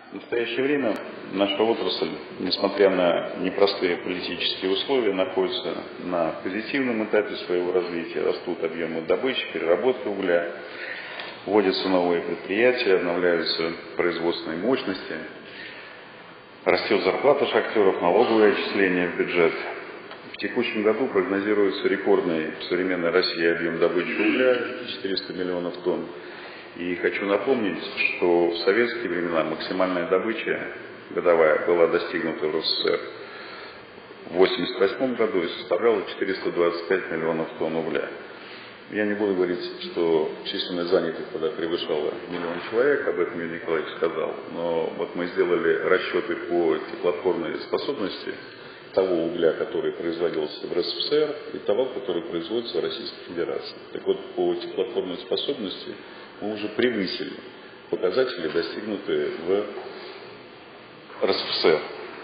В настоящее время наша отрасль, несмотря на непростые политические условия, находится на позитивном этапе своего развития. Растут объемы добычи, переработки угля, вводятся новые предприятия, обновляются производственные мощности, растет зарплата шахтеров, налоговые отчисления в бюджет. В текущем году прогнозируется рекордный в современной России объем добычи угля – 400 миллионов тонн. И хочу напомнить, что в советские времена максимальная добыча годовая была достигнута в РСФСР в 1988 году и составляла 425 миллионов тонн угля. Я не буду говорить, что численность занятых тогда превышала 1 миллион человек, об этом Юрий Николаевич сказал, но вот мы сделали расчеты по теплотворной способности того угля, который производился в РСФСР, и того, который производится в Российской Федерации. Так вот, по теплотворной способности мы уже превысили показатели, достигнутые в РСФСР.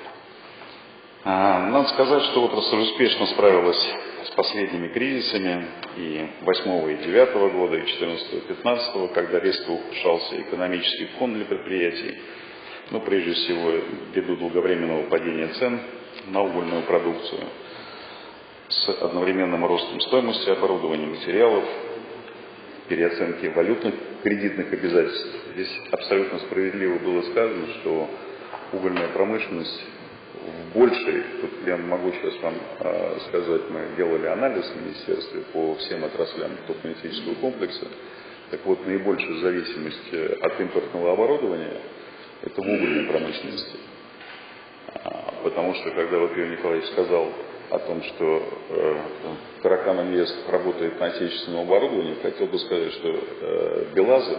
Надо сказать, что отрасль успешно справилась с последними кризисами и 2008 и 2009 года, и 2014 и 2015, когда резко ухудшался экономический фон для предприятий, но прежде всего ввиду долговременного падения цен на угольную продукцию с одновременным ростом стоимости оборудования, материалов, переоценки валютных кредитных обязательств. Здесь абсолютно справедливо было сказано, что угольная промышленность в большей, тут я могу сейчас вам сказать, мы делали анализ в министерстве по всем отраслям топливно-энергетического комплекса, так вот, наибольшая зависимость от импортного оборудования – это в угольной промышленности. Потому что, когда вот Юрий Николаевич сказал о том, что Таракан Инвест работает на отечественном оборудовании, хотел бы сказать, что БелАЗы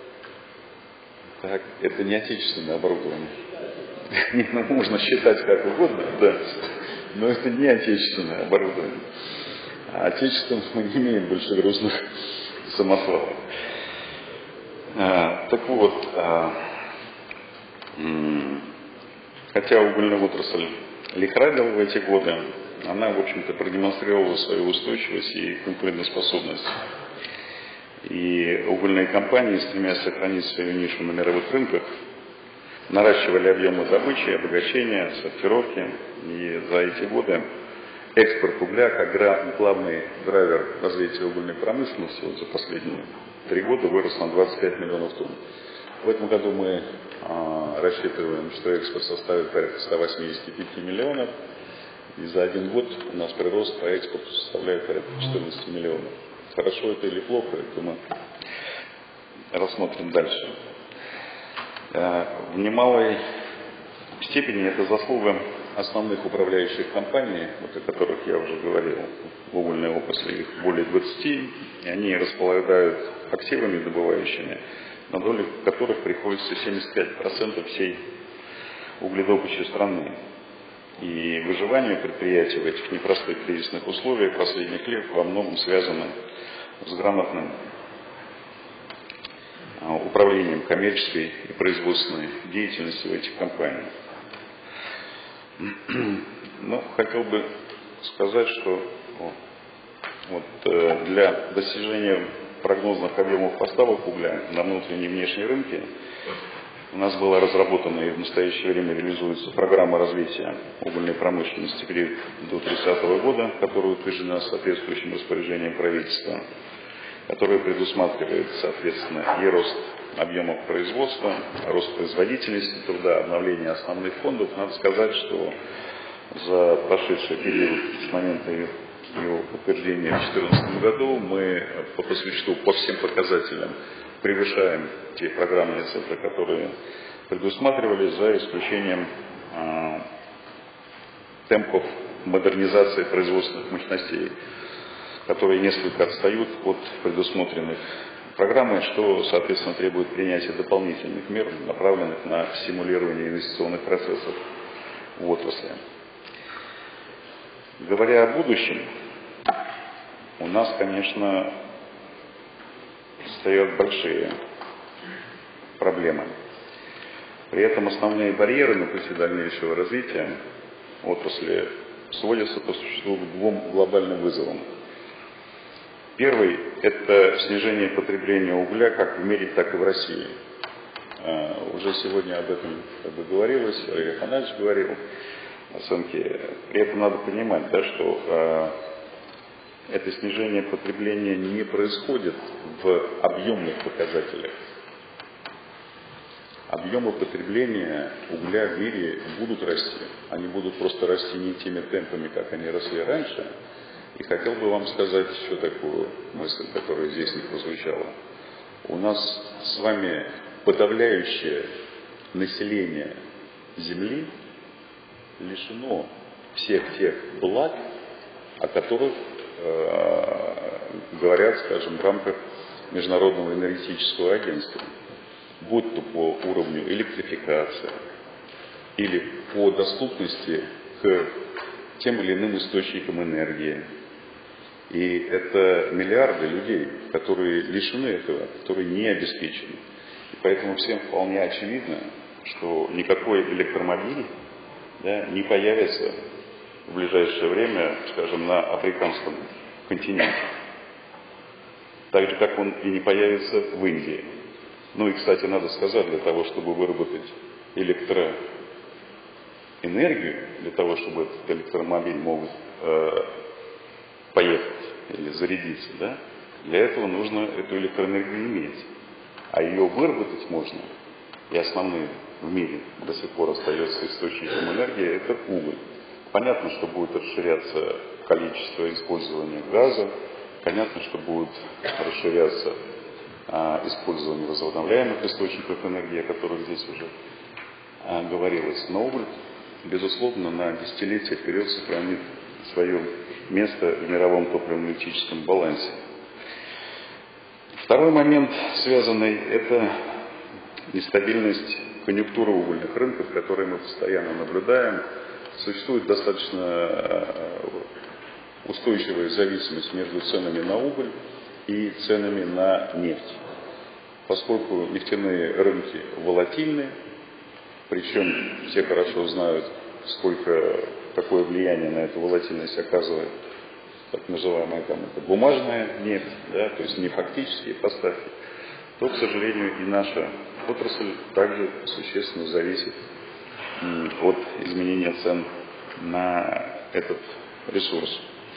– это не отечественное оборудование. Можно считать как угодно, да, но это не отечественное оборудование. А отечественным мы не имеем большегрузных самосвалов. Так вот, хотя угольная отрасль лихорадила в эти годы, она, в общем-то, продемонстрировала свою устойчивость и конкурентоспособность. И угольные компании, стремясь сохранить свою нишу на мировых рынках, наращивали объемы добычи, обогащения, сортировки. И за эти годы экспорт угля, как главный драйвер развития угольной промышленности, вот за последние 3 года вырос на 25 миллионов тонн. В этом году мы рассчитываем, что экспорт составит порядка 185 миллионов. И за 1 год у нас прирост по экспорту составляет порядка 14 миллионов. Хорошо это или плохо, это мы рассмотрим дальше. В немалой степени это заслуга основных управляющих компаний, вот о которых я уже говорил, в угольной отрасли, их более 20, и они располагают активами добывающими, на долю которых приходится 75% всей угледобычи страны. И выживание предприятий в этих непростых кризисных условиях последних лет во многом связано с грамотным управлением коммерческой и производственной деятельностью в этих компаниях. Но хотел бы сказать, что для достижения прогнозных объемов поставок угля на внутренние и внешние рынки у нас была разработана и в настоящее время реализуется программа развития угольной промышленности до 30 года, которая утверждена соответствующим распоряжением правительства, которая предусматривает, соответственно, и рост объемов производства, рост производительности труда, обновление основных фондов. Надо сказать, что за прошедший период с момента его утверждения в 2014 году мы по существу, по всем показателям превышаем те программные цифры, которые предусматривались, за исключением темпов модернизации производственных мощностей, которые несколько отстают от предусмотренных программой, что, соответственно, требует принятия дополнительных мер, направленных на стимулирование инвестиционных процессов в отрасли. Говоря о будущем, у нас, конечно, стоят большие проблемы. При этом основные барьеры на пути дальнейшего развития отрасли сводятся по существу к 2 глобальным вызовам. Первый – это снижение потребления угля как в мире, так и в России. Уже сегодня об этом говорилось, Олег Афанасьевич говорил, оценки. При этом надо понимать, да, что это снижение потребления не происходит в объемных показателях. Объемы потребления угля в мире будут расти. Они будут просто расти не теми темпами, как они росли раньше. И хотел бы вам сказать еще такую мысль, которая здесь не прозвучала. У нас с вами подавляющее население Земли лишено всех тех благ, о которых говорят, скажем, в рамках Международного энергетического агентства. Будь то по уровню электрификации или по доступности к тем или иным источникам энергии. И это миллиарды людей, которые лишены этого, которые не обеспечены. И поэтому всем вполне очевидно, что никакой электромобиль, да, не появится в ближайшее время, скажем, на африканском континенте. Так же, как он и не появится в Индии. Ну и, кстати, надо сказать, для того, чтобы выработать электроэнергию, для того, чтобы этот электромобиль мог поехать или зарядиться, да, для этого нужно эту электроэнергию иметь. А ее выработать можно, и основным в мире до сих пор остается источником энергии, это уголь. Понятно, что будет расширяться количество использования газа, понятно, что будет расширяться использование возобновляемых источников энергии, о которых здесь уже говорилось. Но уголь, безусловно, на десятилетия вперед сохранит свое место в мировом топливно-энергетическом балансе. Второй момент, связанный, это нестабильность конъюнктуры угольных рынков, которые мы постоянно наблюдаем. Существует достаточно устойчивая зависимость между ценами на уголь и ценами на нефть. Поскольку нефтяные рынки волатильны, причем все хорошо знают, какое влияние на эту волатильность оказывает так называемая бумажная нефть, да, то есть не фактические поставки, то, к сожалению, и наша отрасль также существенно зависит от изменения цен на этот ресурс.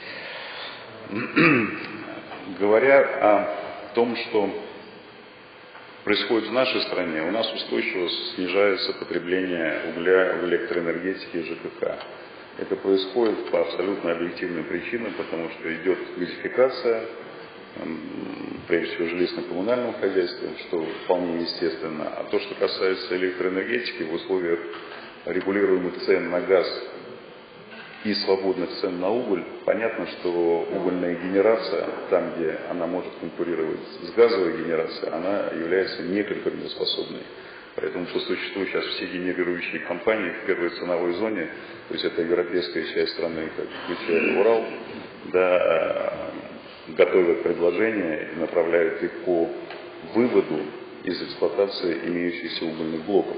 Говоря о том, что происходит в нашей стране, у нас устойчиво снижается потребление угля в электроэнергетике и ЖКХ. Это происходит по абсолютно объективным причинам, потому что идет газификация, прежде всего жилищно-коммунального хозяйства, что вполне естественно. А то, что касается электроэнергетики, в условиях регулируемых цен на газ и свободных цен на уголь, понятно, что угольная генерация, там, где она может конкурировать с газовой генерацией, она является неконкурентоспособной. Поэтому по существу сейчас все генерирующие компании в первой ценовой зоне, то есть это европейская часть страны, как включая Урал, да, готовят предложения и направляют их по выводу из эксплуатации имеющихся угольных блоков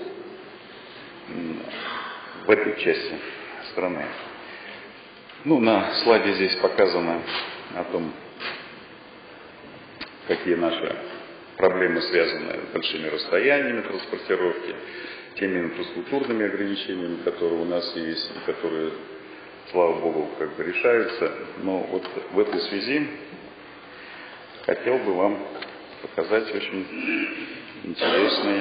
в этой части страны. Ну, на слайде здесь показано о том, какие наши проблемы связаны с большими расстояниями транспортировки, теми инфраструктурными ограничениями, которые у нас есть, и которые, слава богу, решаются. Но вот в этой связи хотел бы вам показать очень интересный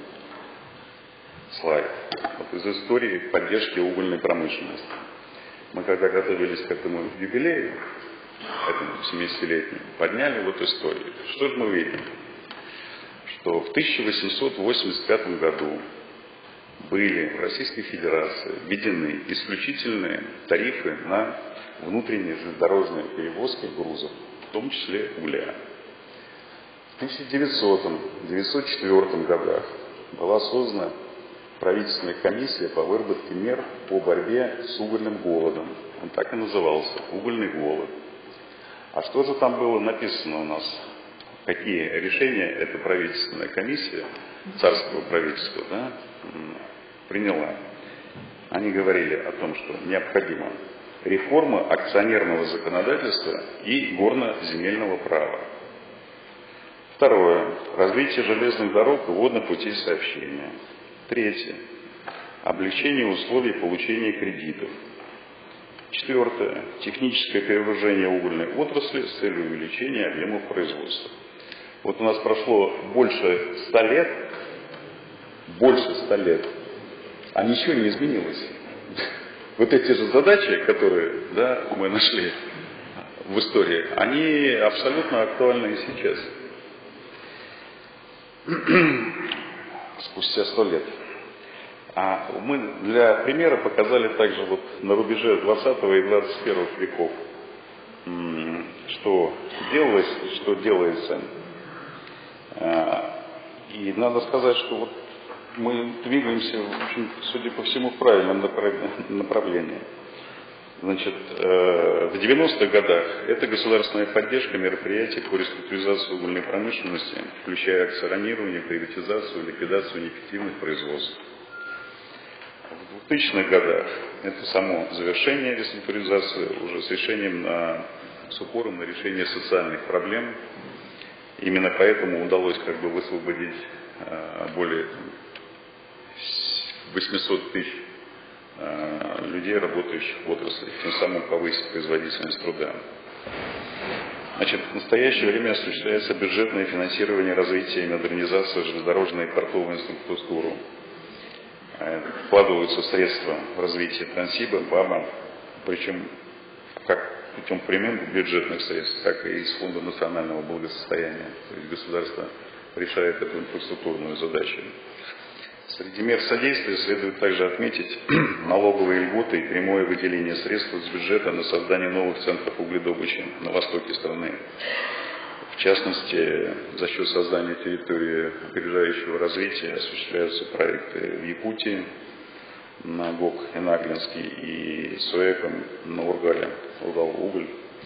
слайд. Вот из истории поддержки угольной промышленности. Мы когда готовились к этому юбилею, этому 70-летнему, подняли вот историю. Что же мы видим? Что в 1885 году были в Российской Федерации введены исключительные тарифы на внутренние железнодорожные перевозки грузов, в том числе угля. В 1900-1904 годах была создана правительственная комиссия по выработке мер по борьбе с угольным голодом. Он так и назывался – угольный голод. А что же там было написано у нас? Какие решения эта правительственная комиссия, царского правительства, да, приняла? Они говорили о том, что необходима реформа акционерного законодательства и горно-земельного права. В Второе. Развитие железных дорог и водных путей сообщения. Третье. Облегчение условий получения кредитов. Четвертое. Техническое перевооружение угольной отрасли с целью увеличения объемов производства. Вот у нас прошло больше 100 лет, а ничего не изменилось. Вот эти же задачи, которые мы нашли в истории, они абсолютно актуальны и сейчас. Спустя 100 лет. А мы для примера показали также вот на рубеже 20 и 21 веков, что делалось, что делается. И надо сказать, что вот мы двигаемся, в общем, судя по всему, в правильном направлении. Значит, в 90-х годах это государственная поддержка мероприятий по реструктуризации угольной промышленности, включая акционирование, приватизацию, ликвидацию неэффективных производств. В 2000-х годах это само завершение реструктуризации уже с решением с упором на решение социальных проблем. Именно поэтому удалось высвободить более 800 тысяч людей, работающих в отрасли, тем самым повысить производительность труда. Значит, в настоящее время осуществляется бюджетное финансирование развития и модернизации железнодорожной и портовой инфраструктуры. Вкладываются средства в развитие Транссиба, БАБа, причем как путем прямых бюджетных средств, так и из Фонда национального благосостояния. То есть государство решает эту инфраструктурную задачу. Среди мер содействия следует также отметить налоговые льготы и прямое выделение средств из бюджета на создание новых центров угледобычи на востоке страны. В частности, за счет создания территории опережающего развития осуществляются проекты в Якутии, на ГОК и Наглинский, и СОЭКом на Ургале, Урал-Уголь.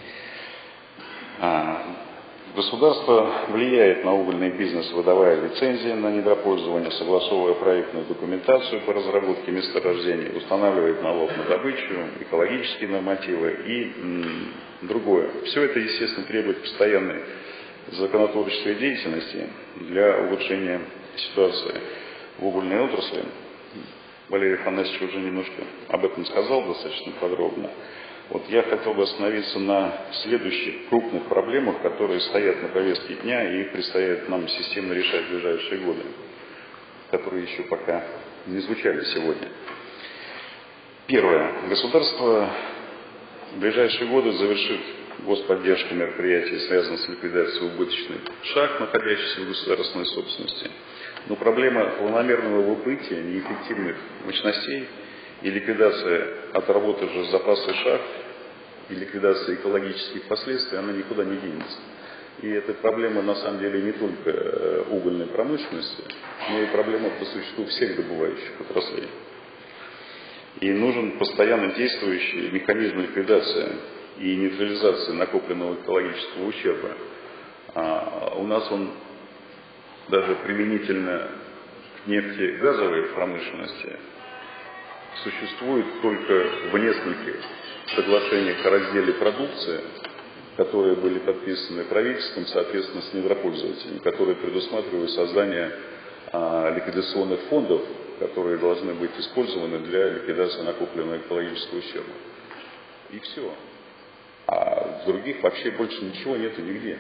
Государство влияет на угольный бизнес, выдавая лицензии на недропользование, согласовывая проектную документацию по разработке месторождений, устанавливает налог на добычу, экологические нормативы и другое. Все это, естественно, требует постоянной законотворческой деятельности для улучшения ситуации в угольной отрасли. Валерий Афанасьевич уже немножко об этом сказал достаточно подробно. Вот я хотел бы остановиться на следующих крупных проблемах, которые стоят на повестке дня и предстоит нам системно решать в ближайшие годы, которые еще пока не звучали сегодня. Первое. Государство в ближайшие годы завершит господдержку мероприятий, связанных с ликвидацией убыточных шахт, находящихся в государственной собственности. Но проблема планомерного выбытия неэффективных мощностей и ликвидация отработавших запасы шахт и ликвидация экологических последствий, она никуда не денется. И эта проблема на самом деле не только угольной промышленности, но и проблема по существу всех добывающих отраслей. И нужен постоянно действующий механизм ликвидации и нейтрализации накопленного экологического ущерба. У нас он даже применительно к нефтегазовой промышленности существует только в нескольких соглашениях о разделе продукции, которые были подписаны правительством, соответственно, с недропользователями, которые предусматривают создание ликвидационных фондов, которые должны быть использованы для ликвидации накопленного экологического ущерба. И все. А в других вообще больше ничего нету нигде.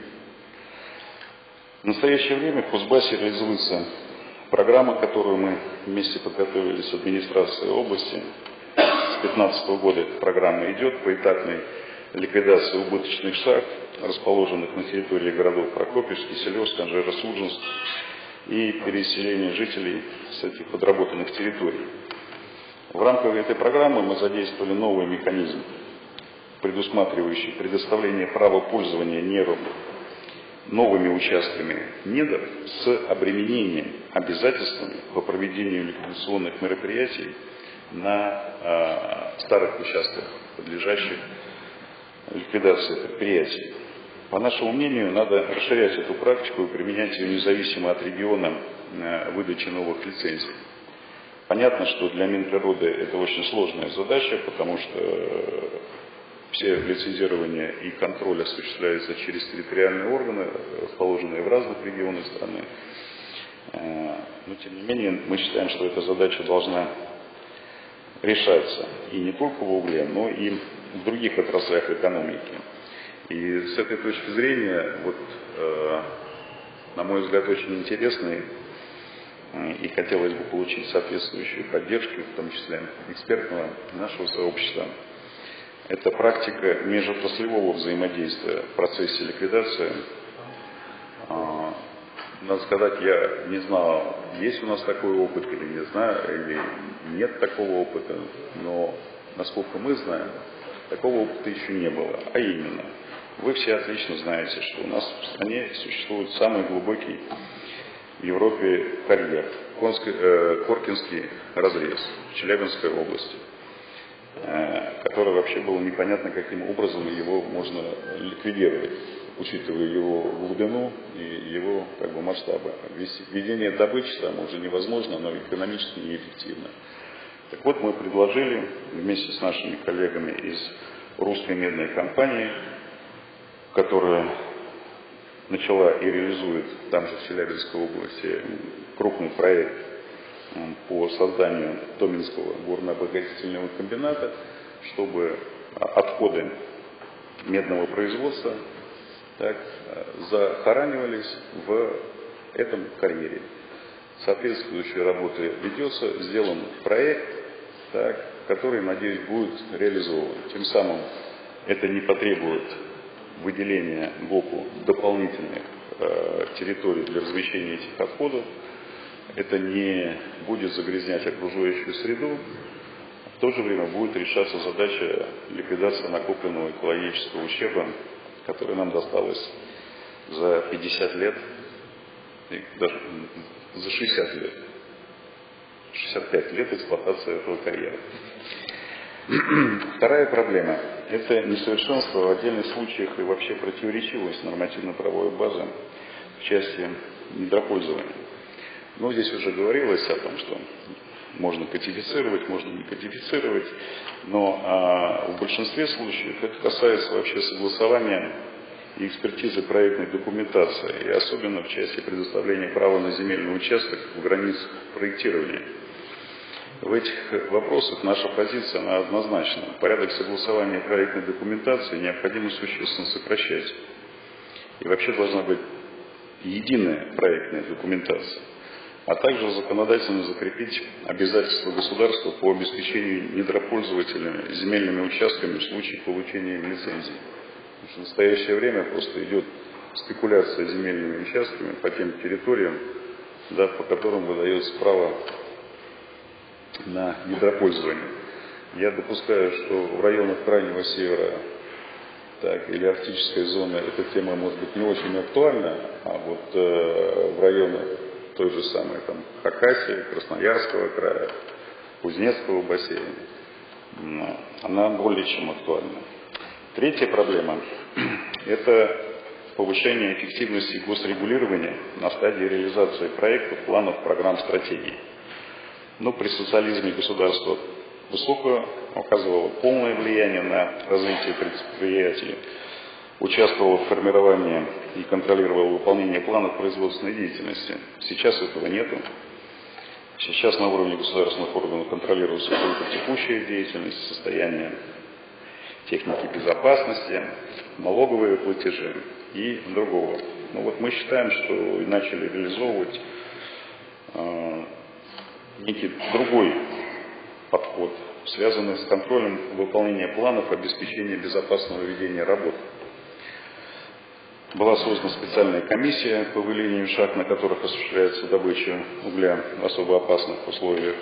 В настоящее время в Кузбассе реализуется программа, которую мы вместе подготовили с администрацией области. С 2015 года эта программа идет поэтапной ликвидации убыточных шахт, расположенных на территории городов Прокопьевск, Киселевск, Анжеро-Судженск, и переселение жителей с этих подработанных территорий. В рамках этой программы мы задействовали новый механизм, предусматривающий предоставление права пользования новыми участками недр с обременением обязательствами по проведению ликвидационных мероприятий на старых участках, подлежащих ликвидации предприятий. По нашему мнению, надо расширять эту практику и применять ее независимо от региона выдачи новых лицензий. Понятно, что для Минприроды это очень сложная задача, потому что Все лицензирование и контроль осуществляется через территориальные органы, расположенные в разных регионах страны. Но тем не менее мы считаем, что эта задача должна решаться и не только в угле, но и в других отраслях экономики. И с этой точки зрения, на мой взгляд, очень интересный и хотелось бы получить соответствующую поддержку, в том числе экспертного нашего сообщества. Это практика межотраслевого взаимодействия в процессе ликвидации. Надо сказать, я не знал, есть у нас такой опыт или не знаю, или нет такого опыта, но, насколько мы знаем, такого опыта еще не было. А именно, вы все отлично знаете, что у нас в стране существует самый глубокий в Европе карьер, Коркинский разрез в Челябинской области, который вообще было непонятно, каким образом его можно ликвидировать, учитывая его глубину и его масштабы. Ведение добычи там уже невозможно, оно экономически неэффективно. Так вот, мы предложили вместе с нашими коллегами из Русской медной компании, которая начала и реализует там же в Челябинской области крупный проект по созданию Доминского горно-обогатительного комбината, чтобы отходы медного производства захоранивались в этом карьере. Соответствующая работа ведется, сделан проект, который, надеюсь, будет реализован. Тем самым это не потребует выделения ГОКу дополнительных территорий для размещения этих отходов. Это не будет загрязнять окружающую среду. В то же время будет решаться задача ликвидации накопленного экологического ущерба, которое нам досталось за 50 лет, и даже за 60 лет, 65 лет эксплуатации этого карьера. Вторая проблема – это несовершенство в отдельных случаях и вообще противоречивость нормативно-правовой базы в части недропользования. Но здесь уже говорилось о том, что можно кодифицировать, можно не кодифицировать, но в большинстве случаев это касается вообще согласования и экспертизы проектной документации, и особенно в части предоставления права на земельный участок в границах проектирования. В этих вопросах наша позиция она однозначна. Порядок согласования проектной документации необходимо существенно сокращать. И вообще должна быть единая проектная документация, а также законодательно закрепить обязательства государства по обеспечению недропользователями земельными участками в случае получения им лицензий. Потому что в настоящее время просто идет спекуляция земельными участками по тем территориям, по которым выдается право на недропользование. Я допускаю, что в районах Крайнего Севера или арктической зоны эта тема может быть не очень актуальна, а в районах той же самой Хакасии, Красноярского края, Кузнецкого бассейна, она более чем актуальна. Третья проблема – это повышение эффективности госрегулирования на стадии реализации проектов, планов, программ, стратегий. Но при социализме государство высокое оказывало полное влияние на развитие предприятий, участвовало в формировании и контролировало выполнение планов производственной деятельности. Сейчас этого нету. Сейчас на уровне государственных органов контролируется только текущая деятельность, состояние техники безопасности, налоговые платежи и другого. Мы считаем, что начали реализовывать некий другой подход, связанный с контролем выполнения планов обеспечения безопасного ведения работ. Была создана специальная комиссия по выявлению шахт, на которых осуществляется добыча угля в особо опасных условиях.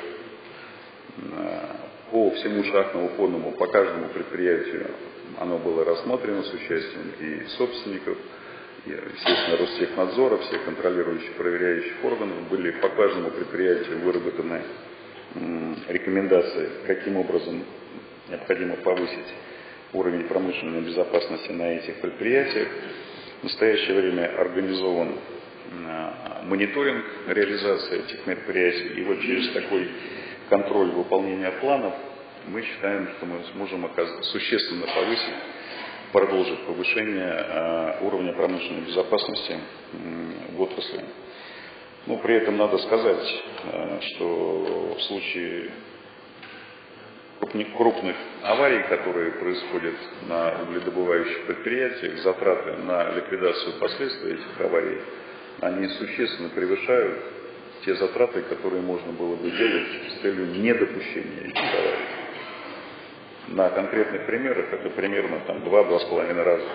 По всему шахтно-уходному, по каждому предприятию оно было рассмотрено с участием и собственников, и, естественно, Ростехнадзора, всех контролирующих, проверяющих органов. Были по каждому предприятию выработаны рекомендации, каким образом необходимо повысить уровень промышленной безопасности на этих предприятиях. В настоящее время организован мониторинг реализации этих мероприятий. И через такой контроль выполнения планов мы считаем, что мы сможем существенно продолжить повышение уровня промышленной безопасности в отрасли. Но при этом надо сказать, что в случае крупных аварий, которые происходят на угледобывающих предприятиях, затраты на ликвидацию последствий этих аварий, они существенно превышают те затраты, которые можно было бы делать с целью недопущения этих аварий. На конкретных примерах это примерно 2-2,5 раза.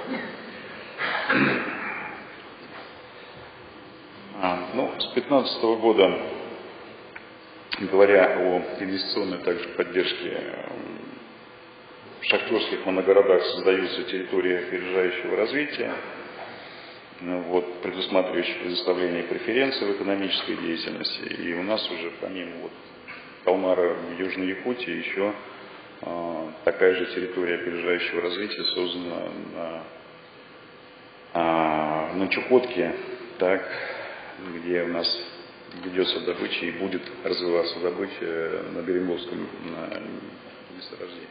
С 2015 года, говоря о инвестиционной также поддержке, в шахтерских моногородах создаются территории опережающего развития, предусматривающие предоставление преференций в экономической деятельности. И у нас уже помимо Калмара в Южной Якутии еще такая же территория опережающего развития создана на Чукотке, где у нас ведется добыча и будет развиваться добыча на Беремовском месторождении.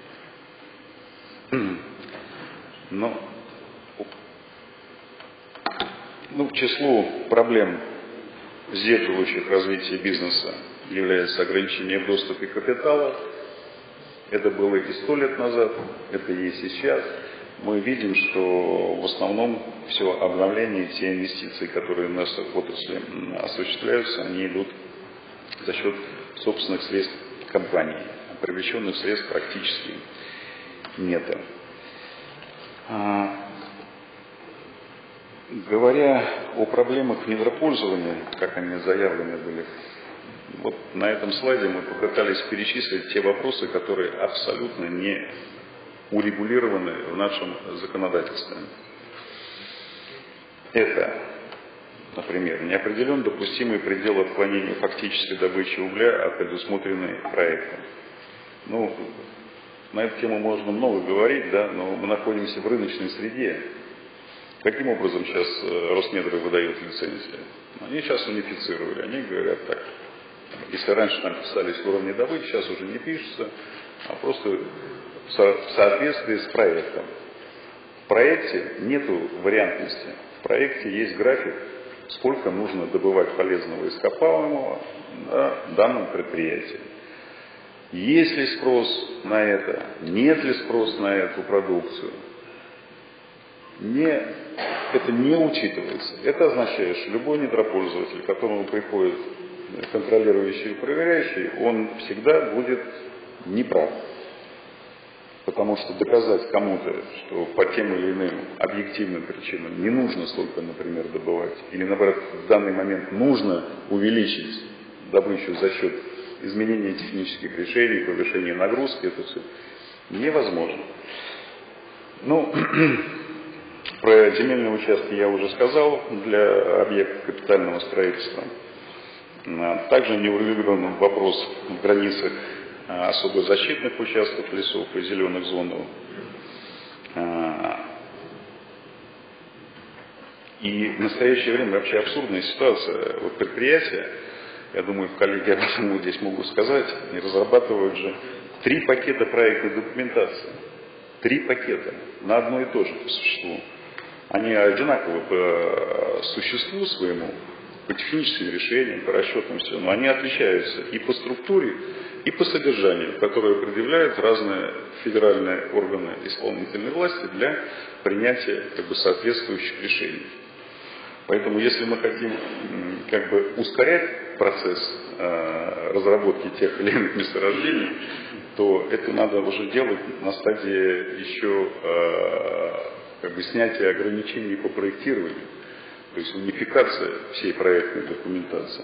К числу проблем, сдерживающих развитие бизнеса, является ограничение в доступе капитала. Это было и 100 лет назад, это и есть сейчас. Мы видим, что в основном все обновление, все инвестиции, которые у нас в отрасли осуществляются, они идут за счет собственных средств компаний. Привлеченных средств практически нет. Говоря о проблемах недропользования, как они заявлены были, на этом слайде мы попытались перечислить те вопросы, которые абсолютно не урегулированы в нашем законодательстве. Это, например, не определен допустимый предел отклонения фактической добычи угля от предусмотренной проектом. На эту тему можно много говорить, но мы находимся в рыночной среде. Каким образом сейчас Роснедры выдают лицензии? Они сейчас унифицировали, они говорят так. Если раньше там писались уровни добычи, сейчас уже не пишется, а просто в соответствии с проектом. В проекте нету вариантности. В проекте есть график, сколько нужно добывать полезного ископаемого на данном предприятии. Есть ли спрос на это, нет ли спрос на эту продукцию. Это не учитывается. Это означает, что любой недропользователь, к которому приходит контролирующий и проверяющий, он всегда будет неправ. Потому что доказать кому-то, что по тем или иным объективным причинам не нужно столько, например, добывать, или, наоборот, в данный момент нужно увеличить добычу за счет изменения технических решений, повышения нагрузки, это все невозможно. Про земельные участки я уже сказал для объектов капитального строительства. Также не урегулирован вопрос в границах особо защитных участков лесов и зеленых зон. И в настоящее время вообще абсурдная ситуация. Предприятия, я думаю, коллеги об этом здесь могут сказать, они разрабатывают же 3 пакета проектной документации. 3 пакета на одно и то же по существу. Они одинаковы по существу своему, по техническим решениям, по расчетам, все, но они отличаются и по структуре, и по содержанию, которые предъявляют разные федеральные органы исполнительной власти для принятия соответствующих решений. Поэтому, если мы хотим ускорять процесс разработки тех или иных месторождений, то это надо уже делать на стадии еще снятия ограничений по проектированию, то есть унификация всей проектной документации.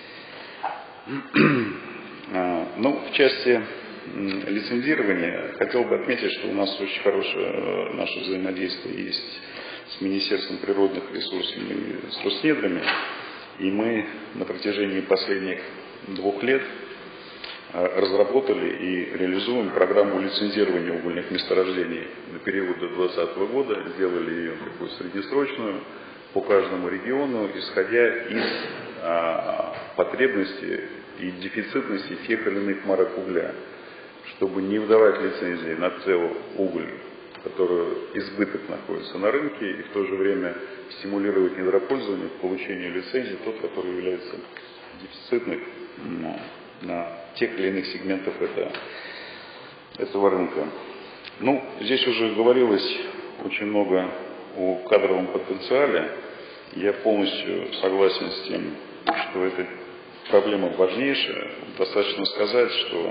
В части лицензирования хотел бы отметить, что у нас очень хорошее наше взаимодействие есть с Министерством природных ресурсов и с Роснедрами, и мы на протяжении последних 2 лет разработали и реализуем программу лицензирования угольных месторождений на период до 2020 года, сделали ее такую среднесрочную по каждому региону, исходя из потребностей и дефицитности тех или иных марок угля. чтобы не выдавать лицензии на ТЭО уголь, который избыток находится на рынке, и в то же время стимулировать недропользование к получению лицензии, тот, который является дефицитным на тех или иных сегментах этого рынка. Ну, здесь уже говорилось очень много о кадровом потенциале. Я полностью согласен с тем, что эта проблема важнейшая. Достаточно сказать, что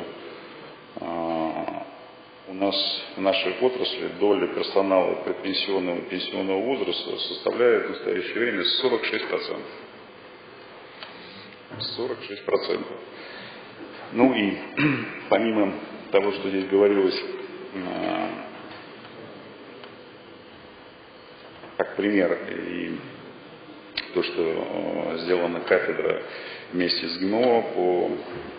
у нас в нашей отрасли доля персонала предпенсионного и пенсионного возраста составляет в настоящее время 46%. 46%. Ну и помимо того, что здесь говорилось, как пример, и то, что сделана кафедра вместе с ГИМО по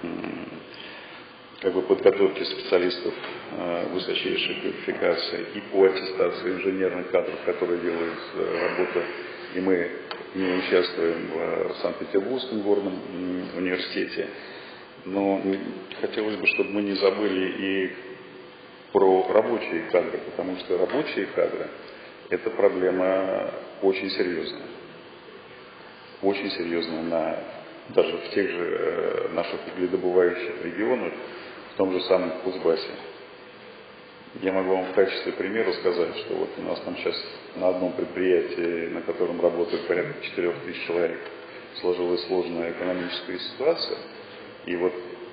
подготовке специалистов высочайшей квалификации и по аттестации инженерных кадров, которые делают работу, и мы не участвуем в Санкт-Петербургском горном университете. Но хотелось бы, чтобы мы не забыли и про рабочие кадры, потому что рабочие кадры – это проблема очень серьезная. Очень серьезная даже в тех же наших угледобывающих регионах, в том же самом Кузбассе. Я могу вам в качестве примера сказать, что вот у нас там сейчас на одном предприятии, на котором работает порядка 4000 человек, сложилась сложная экономическая ситуация. И вот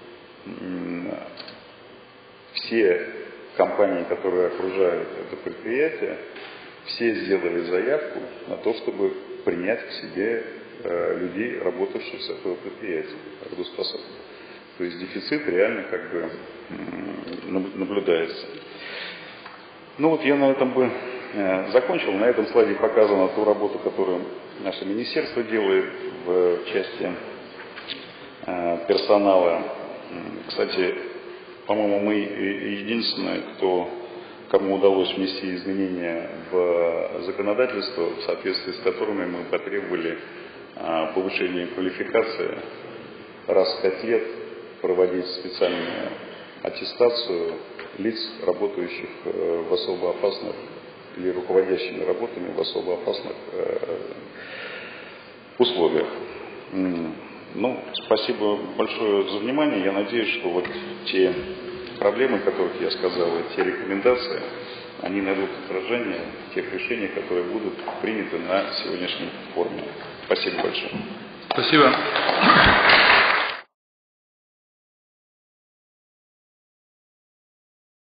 все компании, которые окружают это предприятие, все сделали заявку на то, чтобы принять к себе людей, работающих с этого предприятия, трудоспособных. То есть дефицит реально наблюдается. Ну вот я на этом бы закончил. На этом слайде показана ту работу, которую наше министерство делает в части персонала. Кстати, по-моему, мы единственные, кому удалось внести изменения в законодательство, в соответствии с которыми мы потребовали повышения квалификации раз в 5 лет проводить специальную аттестацию лиц, работающих в особо опасных или руководящими работами в особо опасных условиях. Ну, спасибо большое за внимание. Я надеюсь, что вот те проблемы, о которых я сказал, и те рекомендации, они найдут отражение в тех решениях, которые будут приняты на сегодняшнем форуме. Спасибо большое. Спасибо.